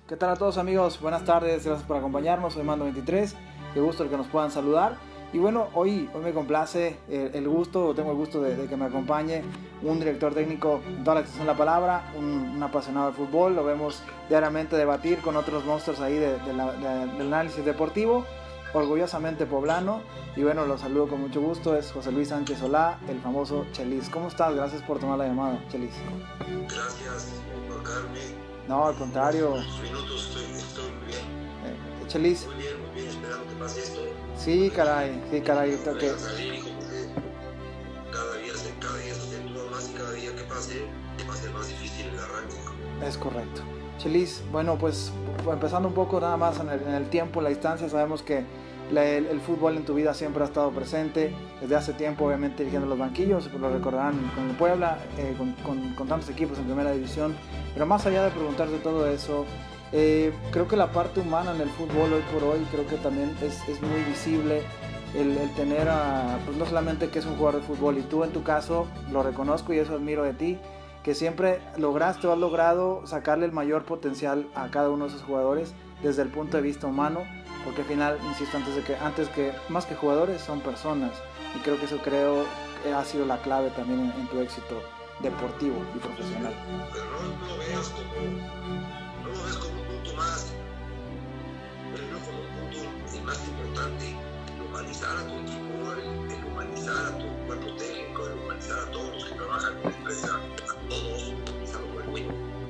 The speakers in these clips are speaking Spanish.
¿Qué tal a todos, amigos? Buenas tardes, gracias por acompañarnos. Soy Mando23, qué gusto el que nos puedan saludar. Y bueno, hoy me complace tengo el gusto de que me acompañe un director técnico en toda la extensión de la palabra, un apasionado del fútbol. Lo vemos diariamente debatir con otros monstruos ahí del análisis deportivo, orgullosamente poblano. Y bueno, lo saludo con mucho gusto, es José Luis Sánchez Solá, el famoso Chelis. ¿Cómo estás? Gracias por tomar la llamada, Chelis. Gracias por darme. No, al contrario. Unos minutos, estoy muy bien. Chelis. Muy bien, esperando que pase esto. Sí, caray. Porque salir, hijo, porque cada día se acentúa más y cada día que pase va a ser más difícil el arranque. Es correcto. Chelis, bueno, pues empezando un poco nada más en el tiempo, la distancia, sabemos que el fútbol en tu vida siempre ha estado presente, desde hace tiempo obviamente dirigiendo los banquillos, lo recordarán con el Puebla, con tantos equipos en primera división, pero más allá de preguntarte todo eso, creo que la parte humana en el fútbol hoy por hoy creo que también es muy visible el tener pues no solamente que es un jugador de fútbol, y tú en tu caso lo reconozco y eso admiro de ti, que siempre has logrado sacarle el mayor potencial a cada uno de esos jugadores desde el punto de vista humano, porque al final, insisto, antes que más que jugadores son personas, y creo que eso ha sido la clave también en tu éxito deportivo y profesional. Pero no lo veas como un punto más, pero no como un punto más importante, el humanizar a tu equipo, el humanizar a tu cuerpo técnico, el humanizar a todos los que trabajan en la empresa, a todos, humanizarlo por el win.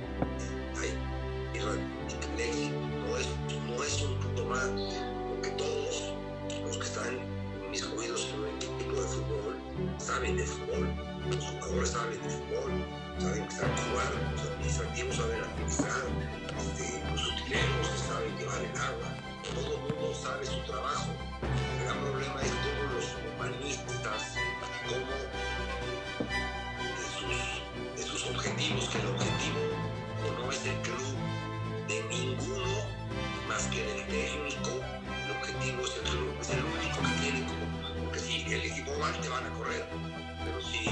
El éxito no es un punto más, porque todos los que están inmiscuidos en un equipo de fútbol saben de fútbol, los jugadores saben de fútbol, saben que saben jugar, los administrativos saben administrar, los utileros saben llevar el agua, todo el mundo sabe su trabajo. El gran problema es todos los humanistas, como de sus objetivos, que el objetivo no es el club de ninguno más que del técnico. El objetivo es el club, es el único que tiene, porque si el equipo va te van a correr, pero si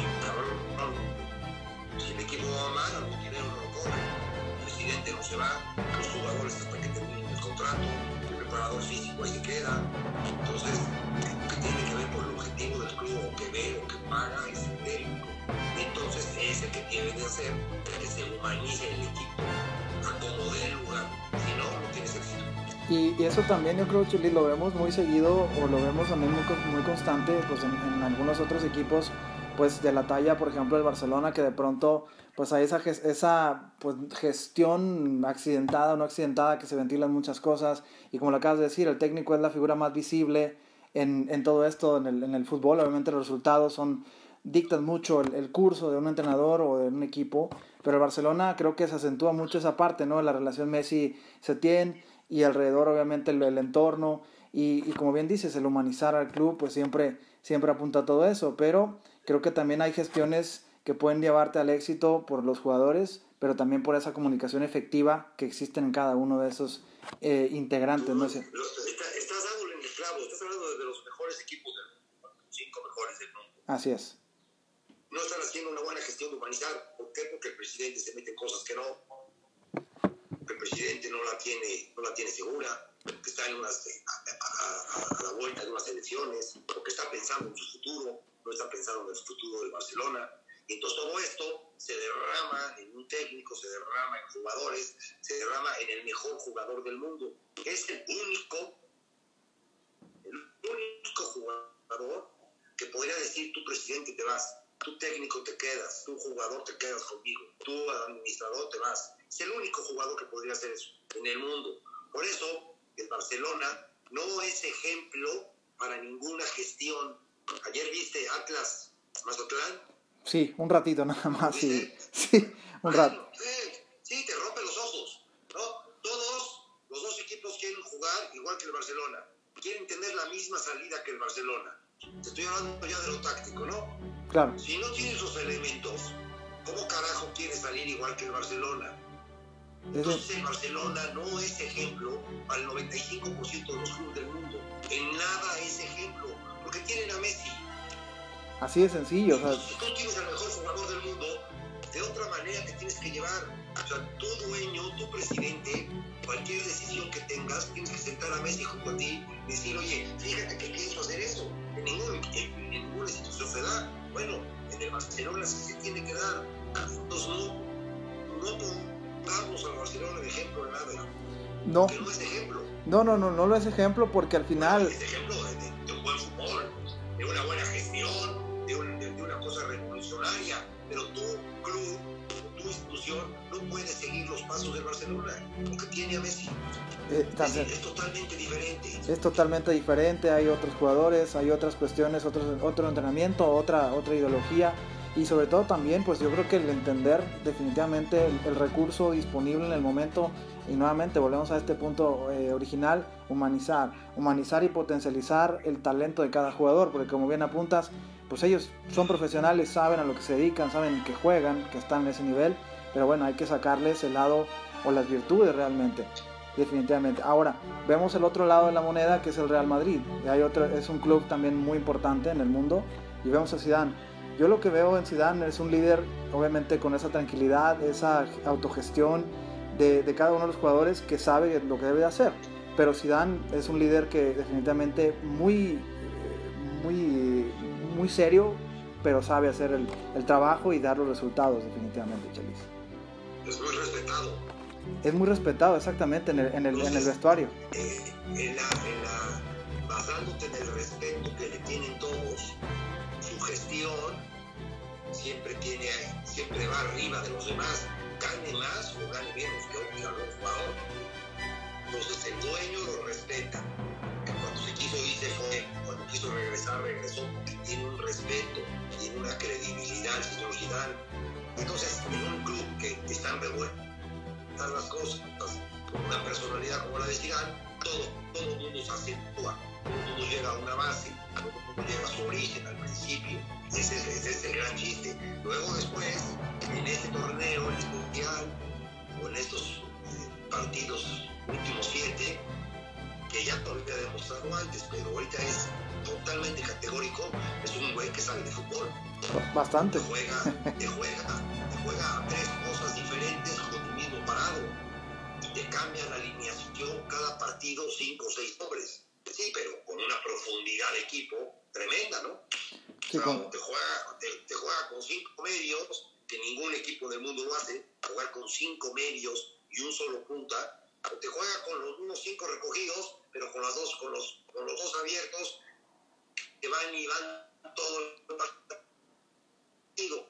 el equipo va mal, algún dinero no lo corre, el presidente no se va, los jugadores hasta que terminen el contrato, el preparador físico ahí se queda. Entonces, que tiene que ver con el objetivo del club, o que ve, o que paga, es el técnico. Entonces es el que tiene de hacer que se humanice el equipo, acomode el lugar, si no tienes éxito. Y eso también yo creo, Chili, lo vemos muy seguido, o lo vemos también muy constante pues en algunos otros equipos pues de la talla, por ejemplo el Barcelona, que de pronto pues hay esa pues, gestión accidentada o no accidentada, que se ventilan muchas cosas, y como lo acabas de decir, el técnico es la figura más visible en todo esto, en el fútbol. Obviamente los resultados dictan mucho el curso de un entrenador o de un equipo, pero el Barcelona creo que se acentúa mucho esa parte, ¿no? La relación Messi-Setién, y alrededor obviamente el entorno, y como bien dices, el humanizar al club pues siempre apunta a todo eso, pero creo que también hay gestiones que pueden llevarte al éxito por los jugadores, pero también por esa comunicación efectiva que existe en cada uno de esos integrantes, ¿no? Estás dándole en el clavo, estás hablando de los mejores equipos del mundo, los 5 mejores del mundo. Así es. No están haciendo una buena gestión de humanizar. ¿Por qué? Porque el presidente se mete en cosas que no. Porque el presidente no la tiene segura, porque está a la vuelta de unas elecciones, porque está pensando en su futuro, no está pensando en el futuro del Barcelona. Y entonces todo esto se derrama en un técnico, se derrama en jugadores, se derrama en el mejor jugador del mundo. Es el único jugador que podría decir: tu presidente te vas, tu técnico te quedas, tu jugador te quedas conmigo, tu administrador te vas. Es el único jugador que podría hacer eso en el mundo. Por eso el Barcelona no es ejemplo para ninguna gestión. Ayer viste Atlas Mazatlán. Sí, un ratito nada más. Sí, un rato. Sí, te rompe los ojos, ¿no? Todos los dos equipos quieren jugar igual que el Barcelona, quieren tener la misma salida que el Barcelona. Te estoy hablando ya de lo táctico, ¿no? Claro. Si no tienes los elementos, ¿cómo carajo quieres salir igual que el Barcelona? Entonces el Barcelona no es ejemplo para el 95% de los clubes del mundo. En nada es ejemplo, porque tienen a Messi. Así de sencillo. Si tú tienes al mejor jugador del mundo, de otra manera te tienes que llevar. O sea, tu dueño, tu presidente, tengas, tienes que sentar a Messi junto a ti y decir, oye, fíjate que pienso hacer eso. En ninguna institución se da. Bueno, en el Barcelona sí se tiene que dar. Entonces no pongamos al Barcelona de ejemplo en nada. No. Que no es ejemplo. No lo es ejemplo porque al final... Es ejemplo de un buen fútbol, de una buena gestión, de una cosa revolucionaria, pero tu club, tu institución no puede seguir los pasos del Barcelona, porque tiene a Messi. Es totalmente diferente. Es totalmente diferente, hay otros jugadores, hay otras cuestiones, otro entrenamiento, otra ideología. Y sobre todo también, pues yo creo que el entender definitivamente el recurso disponible en el momento, y nuevamente volvemos a este punto original, humanizar y potencializar el talento de cada jugador, porque como bien apuntas, pues ellos son profesionales, saben a lo que se dedican, saben que juegan, que están en ese nivel, pero bueno, hay que sacarles el lado o las virtudes realmente, definitivamente. Ahora, vemos el otro lado de la moneda, que es el Real Madrid, y es un club también muy importante en el mundo, y vemos a Zidane. Yo lo que veo en Zidane es un líder, obviamente con esa tranquilidad, esa autogestión de cada uno de los jugadores que sabe lo que debe de hacer. Pero Zidane es un líder que definitivamente muy serio, pero sabe hacer el trabajo y dar los resultados definitivamente, Chelis. Es muy respetado. Es muy respetado, exactamente, en el vestuario. Basándote en el respeto que le tienen todos, su gestión siempre va arriba de los demás, gane más o gane menos que otro jugador. Entonces el dueño lo respeta. Cuando se quiso ir se fue, cuando quiso regresar regresó, porque tiene un respeto, tiene una credibilidad el señor Zidane. Entonces en un club que están revueltas las cosas, con una personalidad como la de Zidane, todo el mundo se acentúa, todo el mundo llega a una base, todo el mundo llega a su origen al principio. Ese es el gran chiste. Luego después, en este torneo, en este mundial, o en estos partidos últimos 7, que ya lo había demostrado antes, pero ahorita es totalmente categórico, es un güey que sabe de fútbol. Bastante. Te juega a 3 cosas diferentes con el mismo parado. Y te cambia la alineación cada partido 5 o 6 hombres. Sí, pero con una profundidad de equipo tremenda, ¿no? Sí, o sea, te juega con 5 medios, que ningún equipo del mundo lo hace, jugar con 5 medios y un solo punta, o te juega con los unos 5 recogidos, pero con los dos abiertos, que van todo el partido.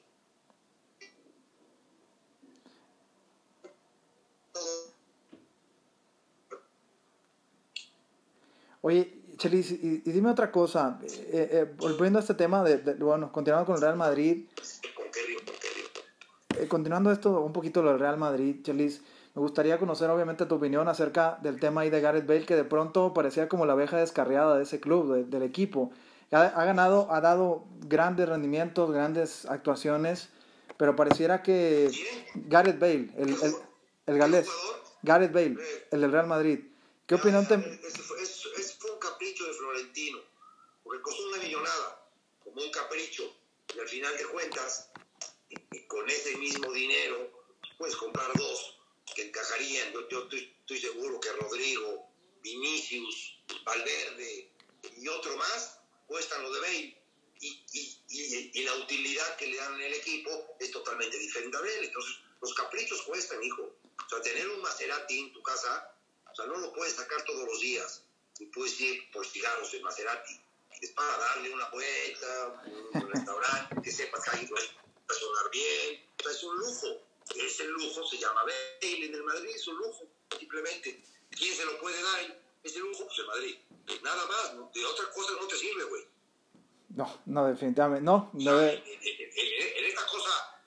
Oye, Chelis, y dime otra cosa, volviendo a este tema bueno, continuando con el Real Madrid, continuando esto un poquito lo del Real Madrid, Chelis, me gustaría conocer obviamente tu opinión acerca del tema ahí de Gareth Bale, que de pronto parecía como la abeja descarriada de ese club, del equipo. Ha dado grandes rendimientos, grandes actuaciones, pero pareciera que Gareth Bale, el galés, Gareth Bale, el del Real Madrid, ¿qué opinión te...? Fue un capricho de Florentino, porque costó una millonada, como un capricho, y al final de cuentas, y con ese mismo dinero, puedes comprar 2 que encajarían. Yo estoy seguro que Rodrigo, Vinicius, Valverde y otro más cuestan lo de Bale, y la utilidad que le dan en el equipo es totalmente diferente a Bale. Entonces los caprichos cuestan, hijo. O sea, tener un Maserati en tu casa, o sea, no lo puedes sacar todos los días, y puedes ir por cigarros en Maserati. Es para darle una vuelta, un restaurante, que sepas que ahí va a sonar bien. O sea, es un lujo. Ese lujo se llama Bale en el Madrid, es un lujo, simplemente. ¿Quién se lo puede dar ese lujo? Pues el Madrid. Nada más, ¿no? De otra cosa no te sirve, güey. No, definitivamente, no. En esta cosa,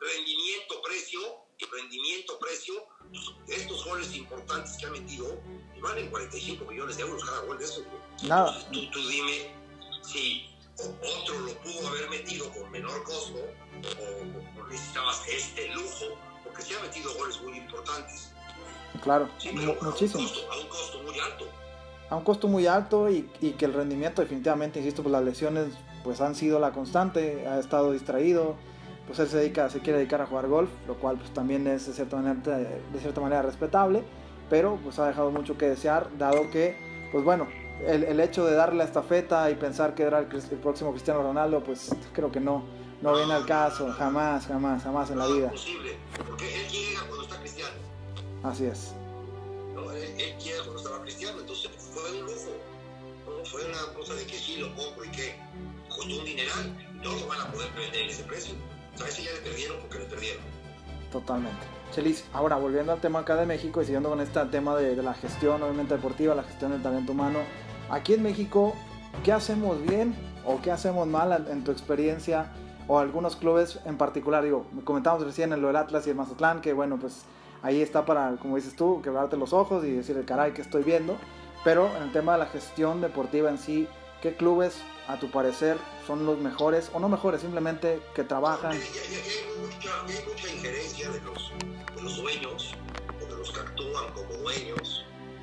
rendimiento-precio, estos goles importantes que ha metido, valen 45 millones de euros cada gol de esos, güey. Nada. Entonces, tú dime si otro lo pudo haber metido con menor costo, o necesitabas este lujo, porque se ha metido goles muy importantes. Claro, sí, pero muchísimo. A un costo muy alto. A un costo muy alto y que el rendimiento definitivamente, insisto, pues las lesiones pues han sido la constante, ha estado distraído, pues él se quiere dedicar a jugar golf, lo cual pues también es de cierta manera respetable, pero pues ha dejado mucho que desear, dado que, pues bueno, el hecho de darle la estafeta y pensar que era el próximo Cristiano Ronaldo, pues creo que no viene al caso, jamás en la vida. No es posible, porque él llega cuando está Cristiano. Así es. No, él llega cuando estaba Cristiano, entonces fue un lujo. No fue una cosa de que sí lo compro y que costó un dineral, y no lo van a poder vender en ese precio. O sea, ese ya le perdieron porque le perdieron. Totalmente. Chelis, ahora volviendo al tema acá de México y siguiendo con este tema de la gestión obviamente deportiva, la gestión del talento humano, aquí en México, ¿qué hacemos bien o qué hacemos mal en tu experiencia? O algunos clubes en particular, digo, comentamos recién en lo del Atlas y el Mazatlán, que bueno, pues ahí está para, como dices tú, quebrarte los ojos y decir, caray, ¿qué estoy viendo? Pero en el tema de la gestión deportiva en sí, ¿qué clubes, a tu parecer, son los mejores, o no mejores, simplemente que trabajan? Hay mucha injerencia de los dueños, o de los que actúan como dueños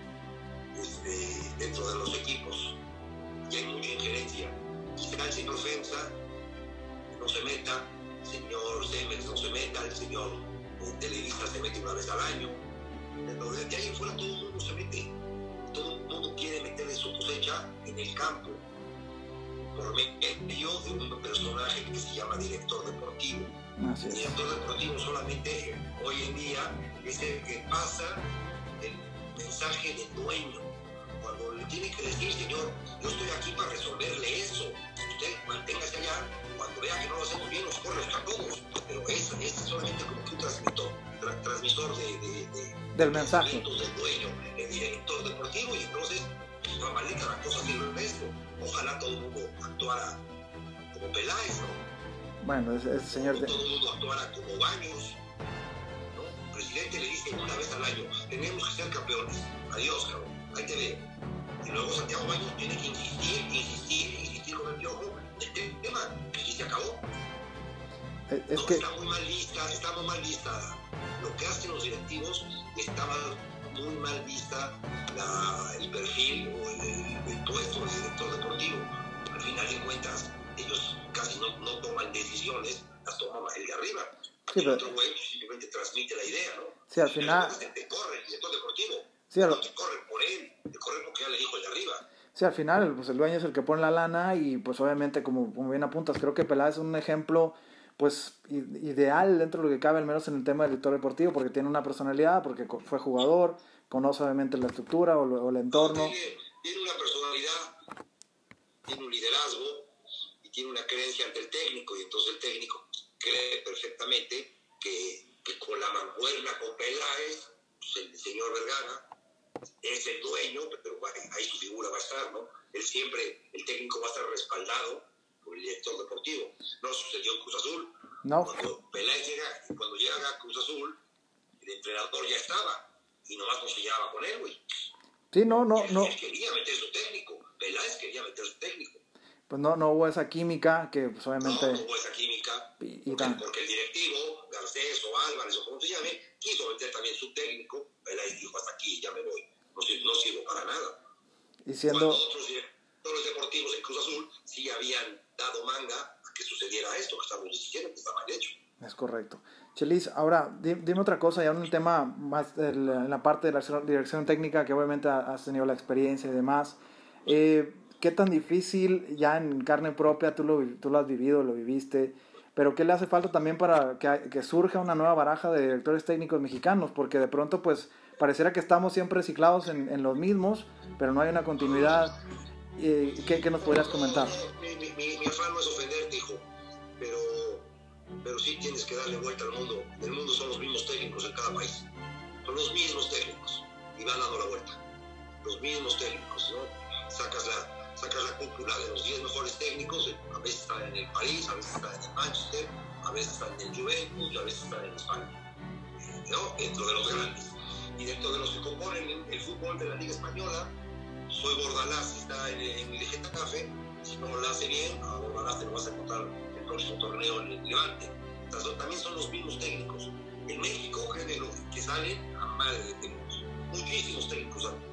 dentro de los equipos. Y hay mucha injerencia. Quizá el señor FEMSA no se meta, el señor Cemex no se meta, el señor Televisa se mete una vez al año. Entonces, de ahí en fuera todo el mundo se mete. Todo el mundo quiere meterle su cosecha en el campo por medio de un personaje que se llama director deportivo. Así es. El director deportivo solamente hoy en día es el que pasa el mensaje del dueño. Cuando le tiene que decir, señor, yo estoy aquí para resolverle eso, usted manténgase allá, cuando vea que no lo hacemos bien, nos corre a todos. Pero es solamente como que un transmisor del mensaje del dueño, el director deportivo, y entonces Ramaleta la cosa sirve el resto. Ojalá todo el mundo actuara como Peláez, ¿no? Bueno, ese señor todo el mundo actuara como Baños, ¿no? El presidente le dice una vez al año, tenemos que ser campeones, adiós, cabrón, ahí te veo. Y luego Santiago Baños tiene que insistir con el Piojo el tema, y se acabó. Es no, que está muy mal vista lo que hacen los directivos, estaba muy mal vista el perfil o el puesto de director deportivo. Al final de cuentas, ellos casi no toman decisiones, las toma el de arriba. Sí, el otro güey simplemente transmite la idea, ¿no? Sí, al final te corre el director deportivo, sí, no te corren por él, te corren porque ya le dijo el de arriba. Sí, al final pues el dueño es el que pone la lana y pues obviamente como bien apuntas, creo que Peláez es un ejemplo pues ideal dentro de lo que cabe, al menos en el tema del director deportivo, porque tiene una personalidad, porque fue jugador, conoce obviamente la estructura o el entorno. Tiene una personalidad, tiene un liderazgo y tiene una creencia ante el técnico, y entonces el técnico cree perfectamente que con la mancuerna con Peláez, pues el señor Vergara es el dueño, pero ahí su figura va a estar, ¿no? El técnico va a estar respaldado por el director deportivo. No sucedió en Cruz Azul. No. Cuando llega a Cruz Azul, el entrenador ya estaba y nomás no se llevaba con él, güey. Sí, no. Él quería meter su técnico. Peláez quería meter su técnico. Pues no hubo esa química que pues obviamente... No hubo esa química porque el directivo, Garcés o Álvarez o como se llame, quiso meter también su técnico. Peláez dijo, hasta aquí, ya me voy. No sirvo para nada. Y siendo... Cuando otros directores deportivos en Cruz Azul sí habían dado manga a que sucediera esto que estamos diciendo, que está mal hecho. Es correcto. Chelis, ahora dime otra cosa, ya en el tema más en la parte de la dirección técnica, que obviamente has tenido la experiencia y demás. ¿Qué tan difícil ya en carne propia, tú lo has vivido, lo viviste, pero qué le hace falta también para que surja una nueva baraja de directores técnicos mexicanos? Porque de pronto pues pareciera que estamos siempre reciclados en los mismos, pero no hay una continuidad. ¿Qué nos podrías comentar? Mi afán no es ofenderte, hijo, pero sí tienes que darle vuelta al mundo. El mundo son los mismos técnicos en cada país. Son los mismos técnicos y van dando la vuelta. Los mismos técnicos, ¿no? Sacas la cúpula de los 10 mejores técnicos, a veces están en el París, a veces están en el Manchester, a veces están en el Juventus y a veces están en España, ¿no? Dentro de los grandes. Y dentro de los que componen el fútbol de la Liga Española, soy Bordalás, está en el Getafe. Si no lo hace bien, a Bordalás te lo vas a encontrar el próximo torneo en el Levante. Entonces, también son los mismos técnicos. En México, que salen a madre de técnicos. Muchísimos técnicos salen.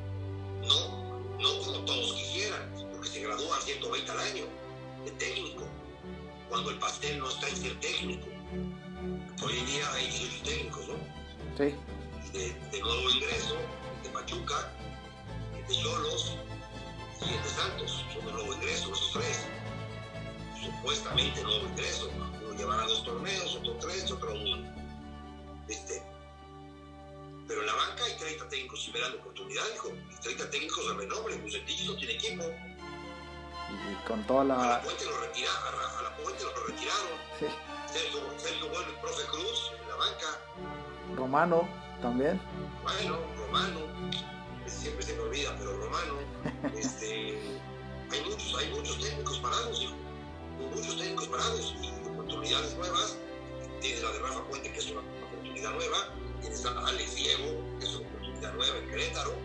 No como todos quisieran, porque se gradúan 120 al año de técnico, cuando el pastel no está en ser técnico. Hoy en día hay 18 técnicos, ¿no? Sí. de nuevo ingreso, de Pachuca, de Xolos y el de Santos. Son de nuevo ingreso, esos tres. Supuestamente nuevo ingreso. Uno llevará 2 torneos, otro 3, otro 1. Pero en la banca hay 30 técnicos esperando oportunidad, hijo. Y 30 técnicos de renombre. Bucetich no tiene equipo. Y con toda la... A la Puente lo retiraron. Sí. Sergio Bueno y Profe Cruz en la banca. Romano también. Bueno, Romano. Siempre se me olvida, pero Romano. Hay muchos técnicos parados, hijo. Muchos técnicos parados y oportunidades nuevas. Tienes la de Rafa Puente, que es una oportunidad nueva. Tienes a Alex Diego, que es una oportunidad nueva en Querétaro.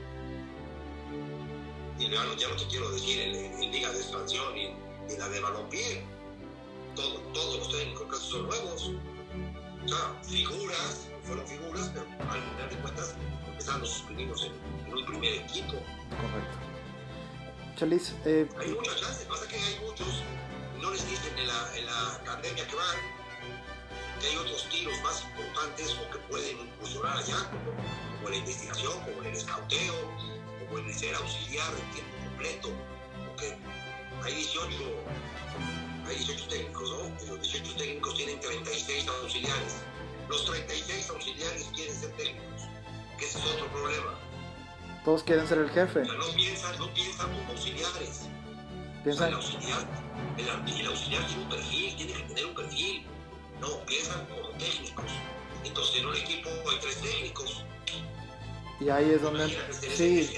Y ya no te quiero decir en Liga de Expansión y la de Balompié. Todos los técnicos casi son nuevos. O sea, fueron figuras, pero al final de cuentas empezaron sus pininos en un primer equipo. Correcto. Chelis, hay muchas chances, pasa que hay muchos, no les dicen en la academia que van, que hay otros tiros más importantes o que pueden incursionar allá, como la investigación, como el escauteo, como el ser auxiliar en tiempo completo, porque hay 18 técnicos, ¿no? Y los 18 técnicos tienen 36 auxiliares. Los 36 auxiliares quieren ser técnicos, que ese es otro problema. Todos quieren ser el jefe. O sea, no piensan como auxiliares. Piensan... O sea, el auxiliar tiene un perfil, tiene que tener un perfil. No, piensan como técnicos. Entonces en un equipo hay 3 técnicos. Y ahí es donde... Sí,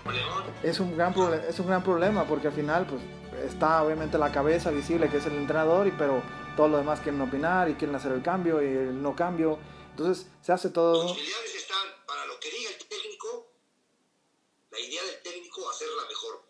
es un gran problema, porque al final pues está obviamente la cabeza visible, que es el entrenador, pero todos los demás quieren opinar y quieren hacer el cambio y el no cambio. Entonces se hace todo... Los auxiliares están para lo que diga el técnico, la idea del técnico hacerla mejor.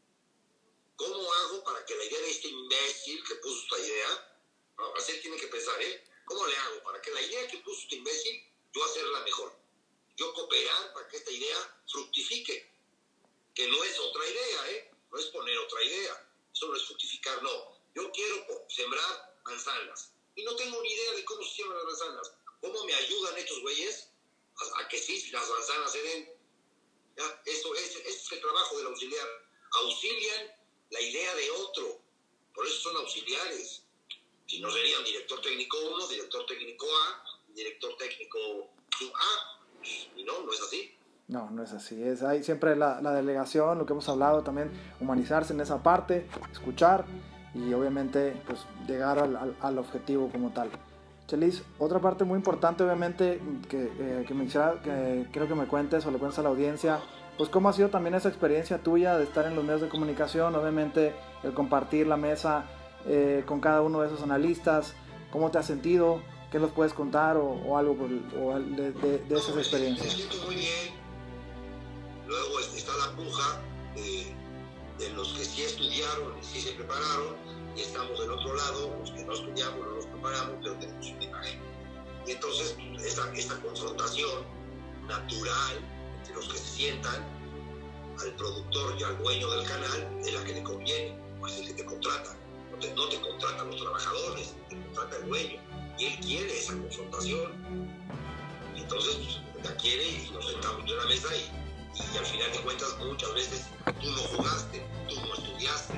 ¿Cómo hago para que la idea de este imbécil que puso esta idea, así tiene que pensar, ¿cómo le hago para que la idea que puso este imbécil, yo hacerla mejor? Yo cooperar para que esta idea fructifique, que no es otra idea, no es poner otra idea, eso no es fructificar, no. Yo quiero sembrar manzanas y no tengo ni idea de cómo se siembran las manzanas. ¿Cómo me ayudan estos güeyes a que sí las manzanas se den? ¿Ya? Eso es el trabajo del auxiliar. Auxilian la idea de otro, por eso son auxiliares. Si no serían director técnico 1, director técnico A, director técnico A. Y no es así. No es así. Hay siempre la delegación, lo que hemos hablado también, humanizarse en esa parte, escuchar y obviamente pues llegar al objetivo como tal. Chelis, otra parte muy importante obviamente que me quisiera, que quiero que me cuentes o le cuentes a la audiencia, pues cómo ha sido también esa experiencia tuya de estar en los medios de comunicación, obviamente el compartir la mesa con cada uno de esos analistas, cómo te has sentido, qué nos puedes contar o algo de esas experiencias. Me siento muy bien. Luego está la puja de los que sí estudiaron y sí se prepararon, y estamos del otro lado, los que no estudiamos, no nos preparamos, pero tenemos una imagen. Y entonces esta confrontación natural entre los que se sientan, al productor y al dueño del canal, es la que le conviene, pues es el que te contrata. No te contratan los trabajadores, te contrata el dueño, y él quiere esa confrontación. Y entonces pues, la quiere y nos sentamos en la mesa y al final de cuentas muchas veces tú no jugaste, tú no estudiaste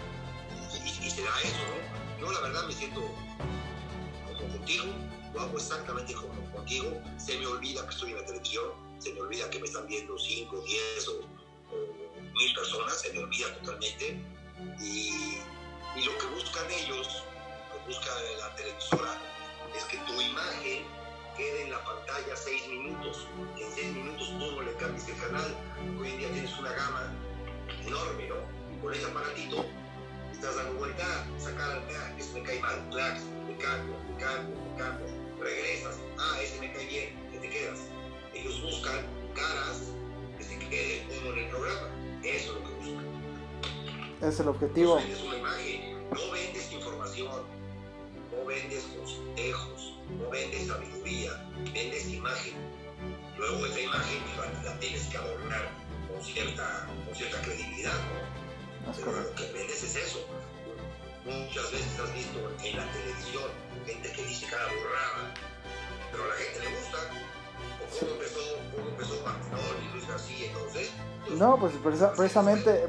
y se da eso, ¿no? Yo la verdad me siento como contigo, lo hago exactamente como contigo, se me olvida que estoy en la televisión, se me olvida que me están viendo 5, 10 o 1000 personas, se me olvida totalmente y lo que buscan ellos, lo que busca la televisora es que tu imagen quede en la pantalla 6 minutos. En 6 minutos tú no le cambies el canal. Hoy en día tienes una gama enorme, ¿no? Y con ese aparatito estás dando vuelta, sacar, ese me cae mal, clax, me cambio, regresas, ese me cae bien, que te quedas. Ellos buscan caras que se queden como en el programa. Eso es lo que buscan. Es el objetivo. No vendes una imagen, no vendes información, no vendes consejos, no vendes sabiduría, vendes imagen. Luego esa imagen la tienes que adornar con cierta credibilidad, ¿no? Pero lo que vendes es eso. Muchas veces has visto en la televisión gente que dice cada burrada, pero a la gente le gusta. ¿Cómo empezó Martinol y Luis García entonces? No, pues precisamente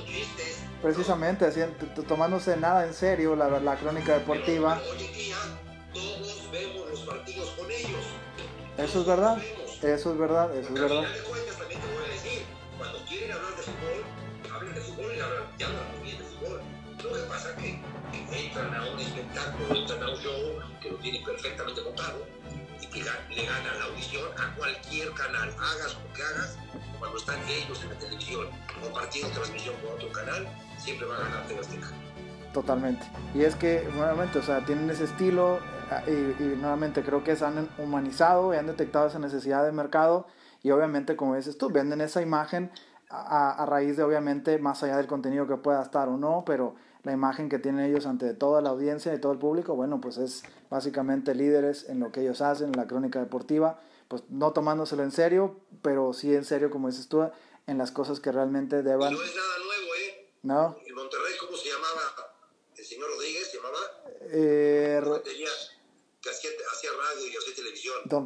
tomándose nada en serio la crónica deportiva. Pero hoy en día todos vemos los partidos con ellos. Eso es verdad, eso es verdad, eso es verdad. Al final de cuentas también te voy a decir, cuando quieren hablar de fútbol, hablan de fútbol y hablan muy bien de fútbol. Lo que pasa es que entran a un espectáculo, entran a un show que lo tienen perfectamente montado y que le ganan la audición a cualquier canal, hagas lo que hagas, cuando están ellos en la televisión compartiendo transmisión con otro canal, siempre va a ganar TV Azteca. Totalmente. Y es que, nuevamente, o sea, tienen ese estilo y nuevamente creo que se han humanizado y han detectado esa necesidad de mercado y obviamente, como dices tú, venden esa imagen a raíz de, obviamente, más allá del contenido que pueda estar o no, pero la imagen que tienen ellos ante toda la audiencia y todo el público, bueno, pues es básicamente líderes en lo que ellos hacen, en la crónica deportiva, pues no tomándoselo en serio, pero sí en serio, como dices tú, en las cosas que realmente deban. Y no es nada nuevo, ¿eh? ¿No? En Monterrey, ¿cómo se llamaba? El señor Rodríguez, ¿se llamaba? Que hacía radio y hacía televisión. Don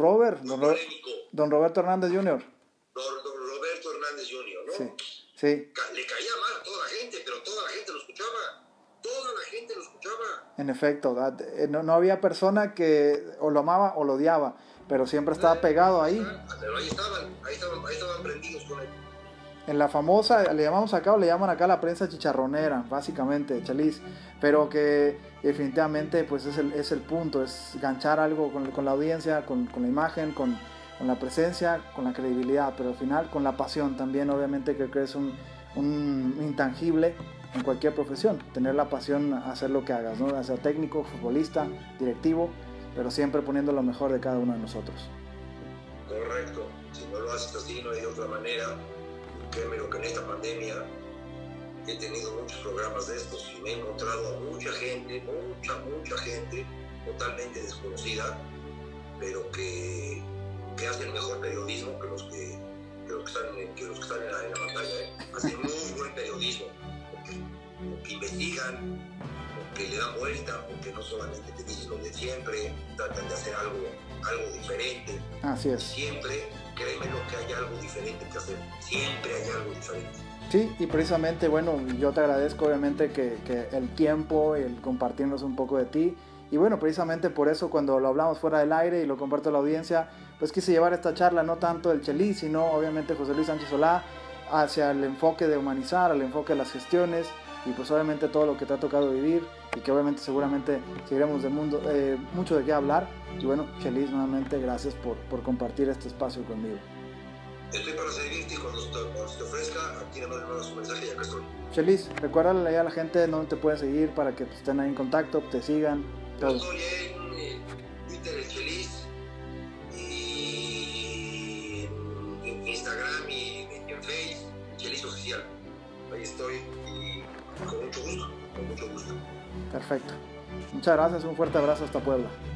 Roberto Hernández Jr. Don Roberto Hernández Jr., ¿no? Sí. Le caía mal a toda la gente, pero toda la gente lo escuchaba. Toda la gente lo escuchaba. En efecto, no había persona que o lo amaba o lo odiaba, pero siempre estaba pegado ahí. Pero ahí estaban prendidos con él. En la famosa, le llaman acá la prensa chicharronera, básicamente, Chelis, pero que definitivamente pues es el punto, es ganchar algo con la audiencia, con la imagen, con la presencia, con la credibilidad, pero al final con la pasión también, obviamente creo que es un intangible en cualquier profesión, tener la pasión a hacer lo que hagas, ¿no? Sea técnico, futbolista, directivo, pero siempre poniendo lo mejor de cada uno de nosotros. Correcto, si no lo haces así no hay de otra manera. Créeme lo que en esta pandemia he tenido muchos programas de estos y me he encontrado a mucha gente totalmente desconocida, pero que hacen mejor periodismo que los que están en la pantalla, ¿eh? Hacen muy buen periodismo, porque investigan, porque le dan vuelta, porque no solamente te dicen lo de siempre, tratan de hacer algo diferente. Así es. Siempre, créeme lo que hay algo diferente que hacer, siempre hay algo diferente. Sí, y precisamente, bueno, yo te agradezco obviamente que el tiempo, el compartirnos un poco de ti, y bueno, precisamente por eso cuando lo hablamos fuera del aire y lo comparto a la audiencia, pues quise llevar esta charla no tanto del Chelis, sino obviamente José Luis Sánchez Solá, hacia el enfoque de humanizar, al enfoque de las gestiones, y pues obviamente todo lo que te ha tocado vivir, y que obviamente seguramente seguiremos mucho de qué hablar, y bueno, Chelis, nuevamente gracias por compartir este espacio conmigo. Estoy para servirte y cuando se te ofrezca, aquí nada más me mandas un mensaje y acá estoy. Chelis, recuérdale a la gente dónde te pueden seguir para que estén ahí en contacto, te sigan. Yo estoy en Twitter, el Chelis, y en Instagram y en Facebook, Chelis Oficial. Ahí estoy y con mucho gusto. Perfecto. Muchas gracias, un fuerte abrazo hasta Puebla.